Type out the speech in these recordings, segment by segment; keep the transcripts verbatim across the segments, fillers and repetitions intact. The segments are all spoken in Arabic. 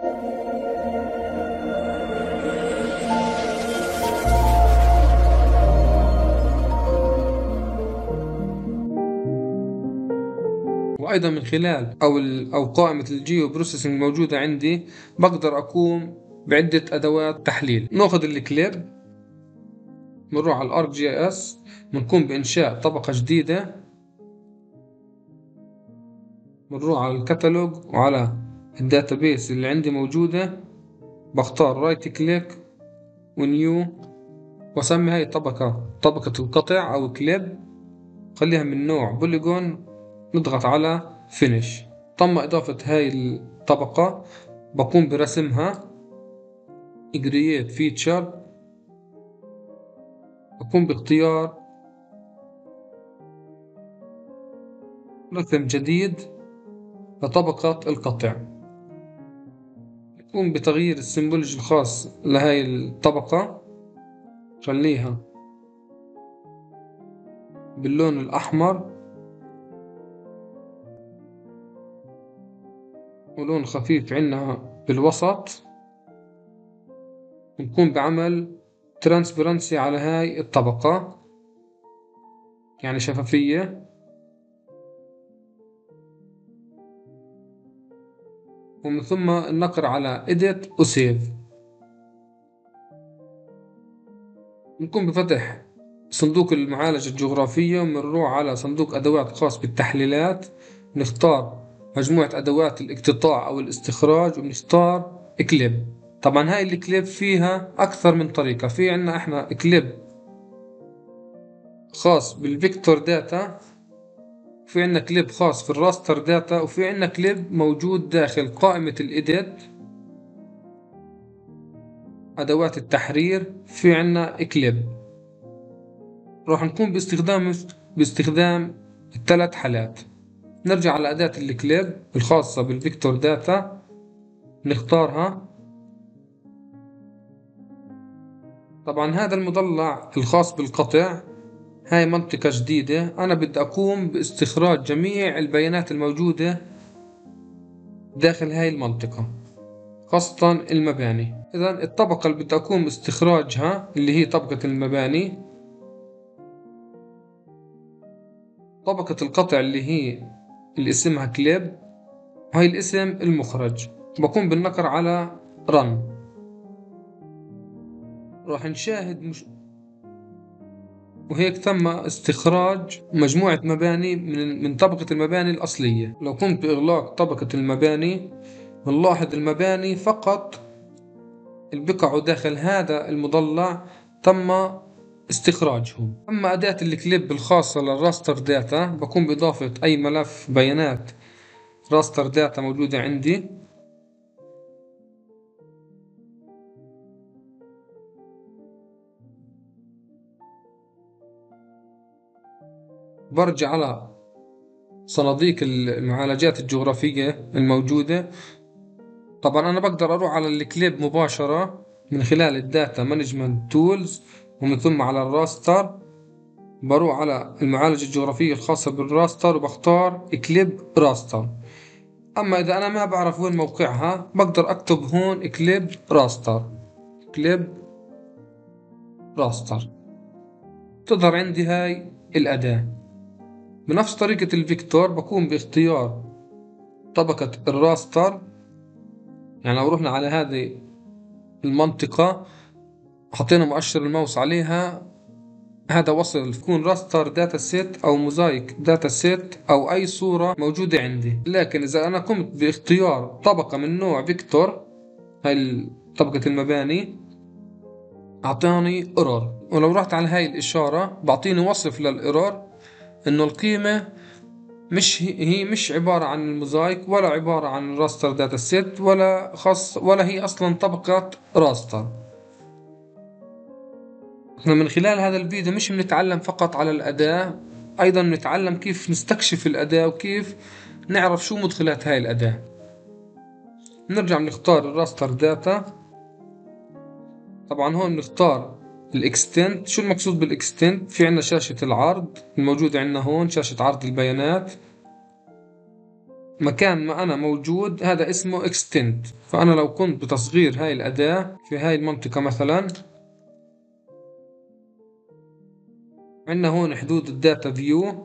وأيضا من خلال أو أو قائمة الجيو بروسيسنج موجودة عندي بقدر أقوم بعدة أدوات تحليل. نأخذ الكليب، بنروح على الارك جي اس، بنقوم بإنشاء طبقة جديدة، بنروح على الكتالوج وعلى الداتابيس اللي عندي موجودة، بختار رايت كليك ونيو، وأسمي هاي الطبقة طبقة القطع أو كليب، خليها من نوع بوليجون، نضغط على فينيش. تم إضافة هاي الطبقة، بقوم برسمها create feature، بقوم باختيار رسم جديد لطبقة القطع، بقوم بتغيير السيمبولوجي الخاص لهاي الطبقة، خليها باللون الأحمر ولون خفيف عنا بالوسط، ونقوم بعمل ترانسبرنسي على هاي الطبقة، يعني شفافية، ومن ثم النقر على edit وسيف. نقوم بفتح صندوق المعالجة الجغرافية، ومنروح على صندوق أدوات خاص بالتحليلات، نختار مجموعة أدوات الاقتطاع أو الاستخراج، ونختار كليب. طبعا هاي الكليب فيها أكثر من طريقة، في عنا إحنا كليب خاص بالفيكتور داتا، في عنا كليب خاص في الراستر داتا، وفي عنا كليب موجود داخل قائمة الإيديت أدوات التحرير، في عنا كليب. راح نقوم باستخدام باستخدام الثلاث حالات. نرجع على أداة الكليب الخاصة بالفيكتور داتا، نختارها. طبعا هذا المضلع الخاص بالقطع، هاي منطقة جديدة، أنا بدي أقوم باستخراج جميع البيانات الموجودة داخل هاي المنطقة، خاصة المباني. إذا الطبقة اللي بدي أقوم باستخراجها اللي هي طبقة المباني، طبقة القطع اللي هي اللي اسمها كليب، وهي الاسم المخرج. بقوم بالنقر على رن، راح نشاهد مش... وهيك تم استخراج مجموعة مباني من من طبقة المباني الأصلية. لو قمت بإغلاق طبقة المباني، بنلاحظ المباني فقط اللي بقعوا داخل هذا المضلع تم استخراجهم. أما أداة الكليب الخاصة للراستر داتا، بقوم بإضافة أي ملف بيانات راستر داتا موجودة عندي، برجع على صناديق المعالجات الجغرافية الموجودة. طبعا أنا بقدر أروح على الكليب مباشرة من خلال الداتا مانجمنت تولز، ومن ثم على الراستر بروح على المعالجة الجغرافية الخاصة بالراستر وبختار كليب راستر. أما إذا أنا ما بعرف وين موقعها، بقدر أكتب هون كليب راستر، كليب راستر، تظهر عندي هاي الأداة. بنفس طريقة الفيكتور بقوم باختيار طبقة الراستر، يعني لو رحنا على هذه المنطقة حطينا مؤشر الماوس عليها، هذا وصل يكون راستر داتا سيت أو موزايك داتا سيت أو أي صورة موجودة عندي. لكن إذا أنا قمت باختيار طبقة من نوع فيكتور، هاي طبقة المباني، أعطاني إيرور. ولو رحت على هاي الإشارة بعطيني وصف للإيرور، إنه القيمة مش هي مش عبارة عن الموزايك، ولا عبارة عن راستر داتا سيت، ولا خاص، ولا هي أصلا طبقة راستر. احنا من خلال هذا الفيديو مش بنتعلم فقط على الأداة، أيضا بنتعلم كيف نستكشف الأداة وكيف نعرف شو مدخلات هاي الأداة. نرجع نختار الراستر داتا. طبعا هون نختار الاكستنت. شو المقصود بالاكستنت؟ في عنا شاشة العرض الموجودة عنا هون، شاشة عرض البيانات. مكان ما أنا موجود هذا اسمه extend. فأنا لو كنت بتصغير هاي الأداة في هاي المنطقة مثلا، عندنا هون حدود الداتا فيو،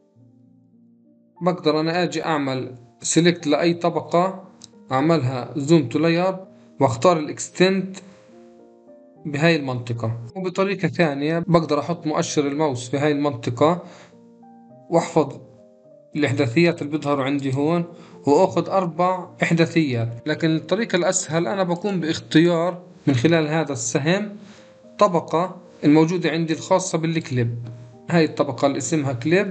بقدر أنا أجي أعمل سيلكت لأي طبقة، أعملها زوم تو لاير واختار الاكستند بهاي المنطقة. وبطريقة ثانية بقدر أحط مؤشر الماوس في هاي المنطقة وأحفظ الإحداثيات اللي بيظهروا عندي هون وأخذ أربع إحداثيات. لكن الطريقة الأسهل أنا بقوم باختيار من خلال هذا السهم طبقة الموجودة عندي الخاصة بالكليب. هاي الطبقة اللي اسمها كليب،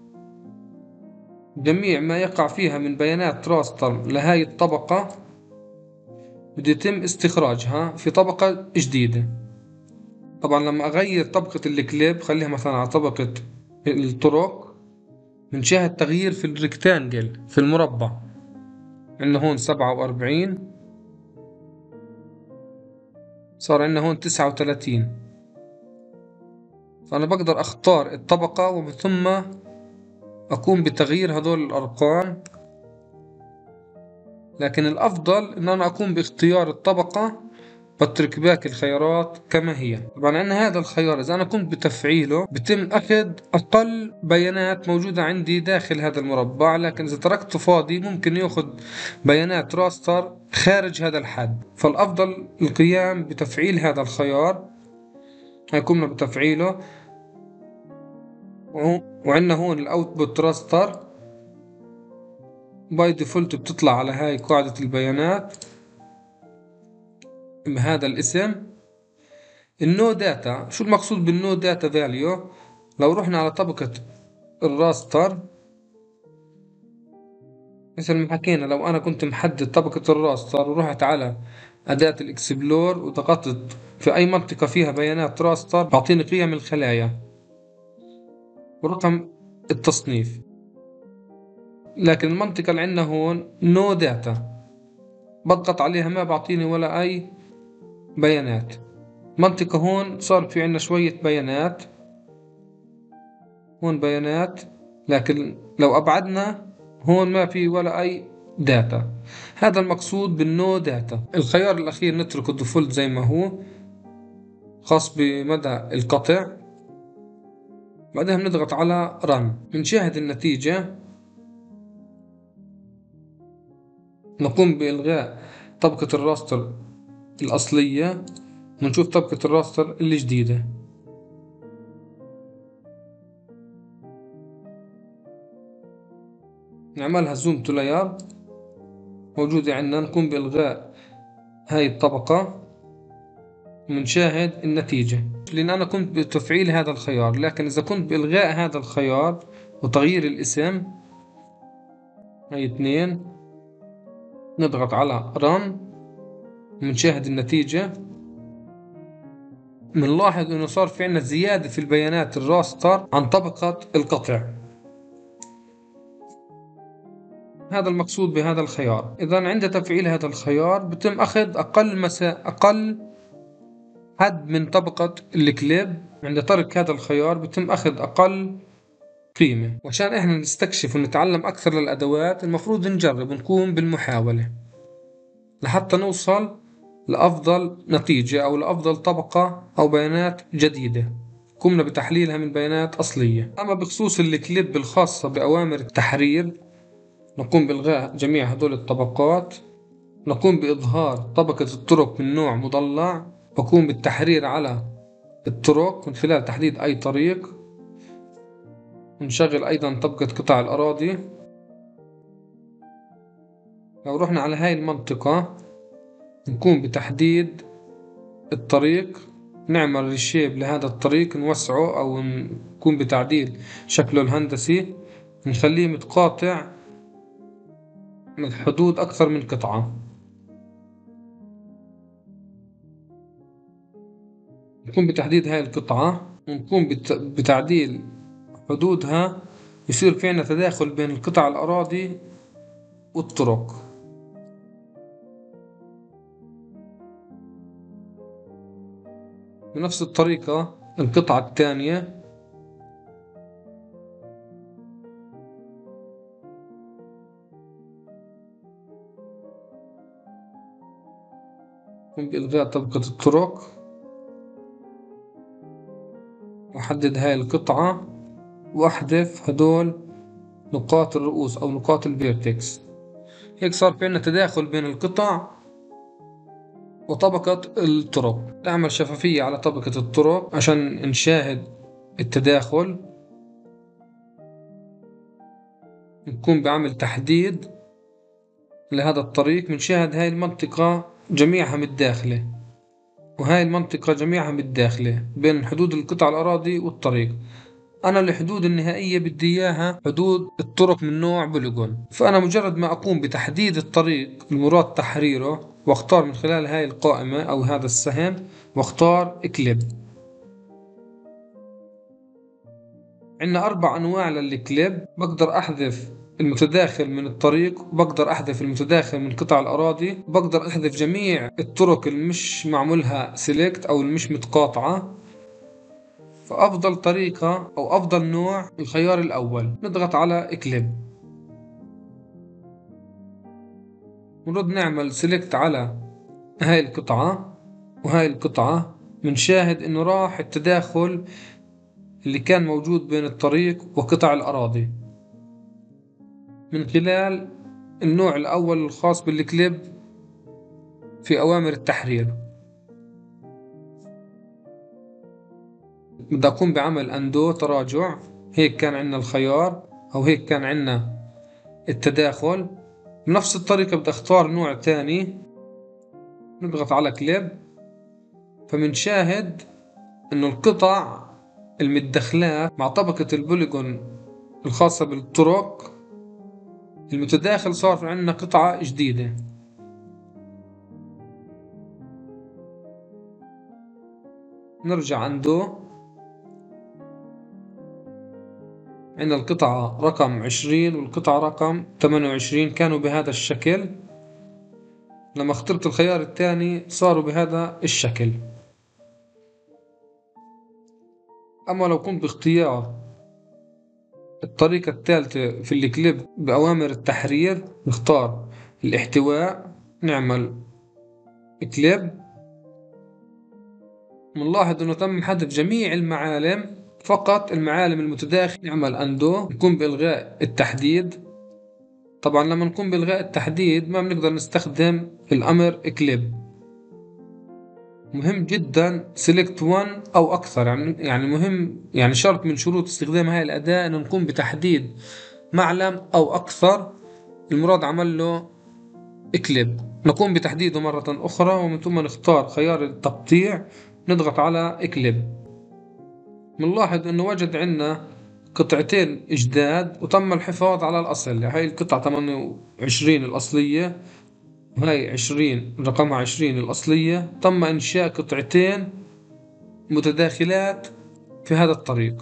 جميع ما يقع فيها من بيانات راستر لهاي الطبقة بده يتم استخراجها في طبقة جديدة. طبعا لما أغير طبقة الكليب خليها مثلا على طبقة الطرق، بنشاهد تغيير في الريكتانجل في المربع. عندنا هون سبعة وأربعين، صار عندنا هون تسعة وثلاثين. فأنا بقدر أختار الطبقة ومن ثم أقوم بتغيير هذول الأرقام. لكن الأفضل إن أنا أقوم باختيار الطبقة، بترك باقي الخيارات كما هي. طبعا عندنا هذا الخيار إذا أنا قمت بتفعيله بتم أخذ أقل بيانات موجودة عندي داخل هذا المربع، لكن إذا تركته فاضي ممكن يأخذ بيانات راستر خارج هذا الحد. فالأفضل القيام بتفعيل هذا الخيار. هيقومنا بتفعيله، وعندنا هون الأوتبوت راستر باي ديفولت بتطلع على هاي قاعدة البيانات بهذا الاسم. النو داتا، شو المقصود بالنو داتا فاليو؟ لو رحنا على طبقة الراستر مثل ما حكينا، لو أنا كنت محدد طبقة الراستر ورحت على أداة الإكسبلور وضغطت في أي منطقة فيها بيانات راستر بعطيني قيم الخلايا ورقم التصنيف. لكن المنطقة اللي عندنا هون نو داتا، بضغط عليها ما بعطيني ولا أي بيانات. منطقة هون صار في عندنا شوية بيانات، هون بيانات، لكن لو أبعدنا هون ما في ولا أي داتا. هذا المقصود بالنو داتا. الخيار الأخير نتركه ديفولت زي ما هو، خاص بمدى القطع. بعدها بنضغط على رن، بنشاهد النتيجة. نقوم بإلغاء طبقة الراستر الأصلية ونشوف طبقة الراستر الجديدة. نعملها زوم تو لاير موجودة عندنا، نقوم بإلغاء هاي الطبقة ونشاهد النتيجة. لأن أنا كنت بتفعيل هذا الخيار، لكن إذا كنت بإلغاء هذا الخيار وتغيير الاسم، هاي اثنين، نضغط على رن ونشاهد النتيجة. بنلاحظ إنه صار في عنا زيادة في البيانات الراستر عن طبقة القطع. هذا المقصود بهذا الخيار. إذا عند تفعيل هذا الخيار بتم أخذ أقل مسا أقل حد من طبقة الكليب. عند ترك هذا الخيار بتم أخذ أقل قيمة. وعشان إحنا نستكشف ونتعلم أكثر للأدوات المفروض نجرب ونقوم بالمحاولة لحتى نوصل لأفضل نتيجة أو لأفضل طبقة أو بيانات جديدة قمنا بتحليلها من بيانات أصلية. أما بخصوص الكليب الخاصة بأوامر التحرير، نقوم بإلغاء جميع هذول الطبقات، نقوم بإظهار طبقة الطرق من نوع مضلع، وقوم بالتحرير على الطرق من خلال تحديد أي طريق، ونشغل أيضا طبقة قطع الأراضي. لو رحنا على هاي المنطقة نقوم بتحديد الطريق، نعمل ريشيب لهذا الطريق، نوسعه أو نقوم بتعديل شكله الهندسي، نخليه متقاطع من حدود أكثر من قطعة. نقوم بتحديد هاي القطعة ونقوم بتعديل حدودها، يصير في عنا تداخل بين القطع الأراضي والطرق. بنفس الطريقة القطعة الثانية أقوم بإلغاء طبقة الطرق وأحدد هاي القطعة وأحذف هدول نقاط الرؤوس أو نقاط الفيرتكس. هيك صار في عنا تداخل بين القطع وطبقة الطرق. نعمل شفافية على طبقة الطرق عشان نشاهد التداخل. نكون بعمل تحديد لهذا الطريق، بنشاهد هاي المنطقة جميعها متداخلة وهاي المنطقة جميعها متداخلة بين حدود القطع الأراضي والطريق. أنا الحدود النهائية بدي إياها حدود الطرق من نوع بوليجون. فأنا مجرد ما أقوم بتحديد الطريق المراد تحريره واختار من خلال هاي القائمة أو هذا السهم واختار اكليب. عندنا أربع أنواع للكليب. بقدر أحذف المتداخل من الطريق، وبقدر أحذف المتداخل من قطع الأراضي، وبقدر أحذف جميع الطرق اللي مش معمولها سيلكت أو اللي مش متقاطعة. فأفضل طريقة أو أفضل نوع الخيار الأول. نضغط على اكليب ونرد نعمل سيلكت على هاي القطعة وهاي القطعة. بنشاهد إنه راح التداخل اللي كان موجود بين الطريق وقطع الأراضي من خلال النوع الأول الخاص بالكليب في أوامر التحرير. بدي أقوم بعمل أندو تراجع. هيك كان عندنا الخيار أو هيك كان عندنا التداخل. بنفس الطريقة بدي أختار نوع تاني. نضغط على كليب فمنشاهد إنه القطع المتدخلات مع طبقة البوليجون الخاصة بالطرق المتداخل صار في عندنا قطعة جديدة. نرجع عنده. عندنا القطعة رقم عشرين والقطعة رقم ثمانية وعشرين كانوا بهذا الشكل. لما اخترت الخيار الثاني صاروا بهذا الشكل. أما لو كنت باختيار الطريقة الثالثة في الكليب بأوامر التحرير نختار الاحتواء. نعمل كليب. نلاحظ انه تم حذف جميع المعالم، فقط المعالم المتداخلة. نعمل اندو. نقوم بإلغاء التحديد. طبعا لما نقوم بإلغاء التحديد ما بنقدر نستخدم الأمر كليب. مهم جدا سيلكت واحد أو أكثر. يعني يعني مهم يعني شرط من شروط استخدام هاي الأداة أن نقوم بتحديد معلم أو أكثر المراد عمل له كليب. نقوم بتحديده مرة أخرى ومن ثم نختار خيار التقطيع. نضغط على كليب. بنلاحظ انه وجد عندنا قطعتين جداد وتم الحفاظ على الاصل. هاي القطعة ثمانية وعشرين الاصلية وهاي عشرين رقمها عشرين الاصلية. تم انشاء قطعتين متداخلات في هذا الطريق.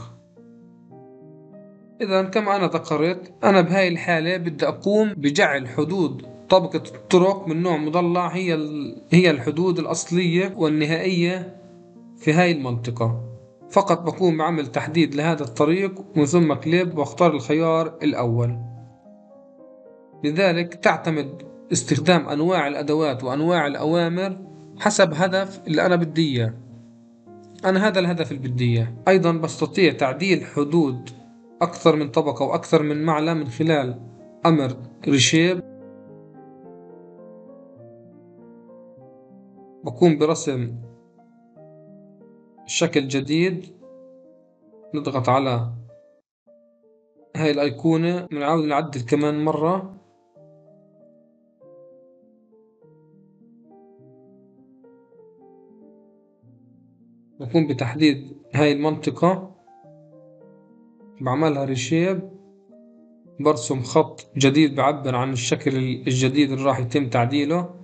اذا كما انا ذكرت انا بهاي الحالة بدي اقوم بجعل حدود طبقة الطرق من نوع مضلع هي هي الحدود الاصلية والنهائية في هاي المنطقة. فقط بقوم بعمل تحديد لهذا الطريق ومن ثم كليب واختار الخيار الأول. لذلك تعتمد استخدام أنواع الأدوات وأنواع الأوامر حسب هدف اللي أنا بدي إياه. أنا هذا الهدف اللي بدي إياه. أيضا بستطيع تعديل حدود أكثر من طبقة وأكثر من معلم من خلال أمر ريشيب. بقوم برسم شكل جديد. نضغط على هاي الأيقونة. بنعاود نعدل كمان مرة. بقوم بتحديد هاي المنطقة. بعملها ريشيب. برسم خط جديد بعبر عن الشكل الجديد اللي راح يتم تعديله.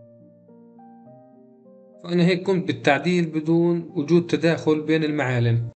فأنا هيك قمت بالتعديل بدون وجود تداخل بين المعالم.